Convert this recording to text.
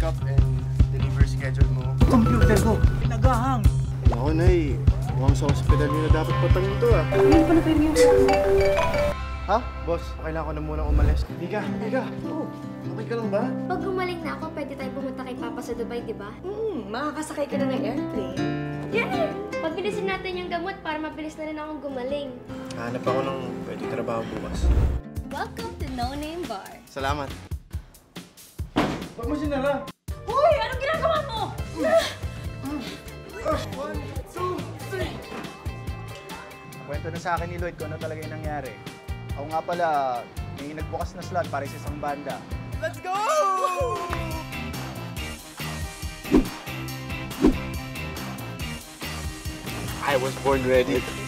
pick-up and deliver schedule mo? Computer ko, nagahang. Ako, Nay. Mukhang sa hospital nyo na dapat patangin to, ah. Hindi pa na pwede yung Ha? Boss, kailangan ko na munang umalis. Mika! Oo. Okay ka lang ba? Pag gumaling na ako, pwede tayo pumunta kay Papa sa Dubai, di ba? Makakasakay ka na ng airplane. Yeah! Pagbilisin natin yung gamot para mabilis na rin akong gumaling. Hanap ako ng pwede trabaho bukas. Welcome to No Name Bar. Salamat. Huwag mo sinara! Hoy! Anong ginagawa mo? 1, 2, 3! Kwento na sa akin ni Lloyd kung ano talaga yung nangyari. Ako nga pala, may nagbukas na slot para sa isang banda. Let's go! I was born ready.